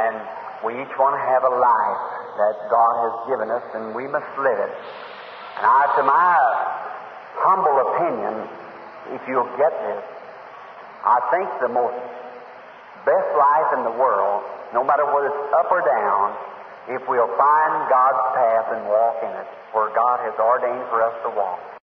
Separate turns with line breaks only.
And we each want to have a life that God has given us, and we must live it. And to my humble opinion, if you'll get this, I think the most best life in the world, no matter whether it's up or down, if we'll find God's path and walk in it, where God has ordained for us to walk.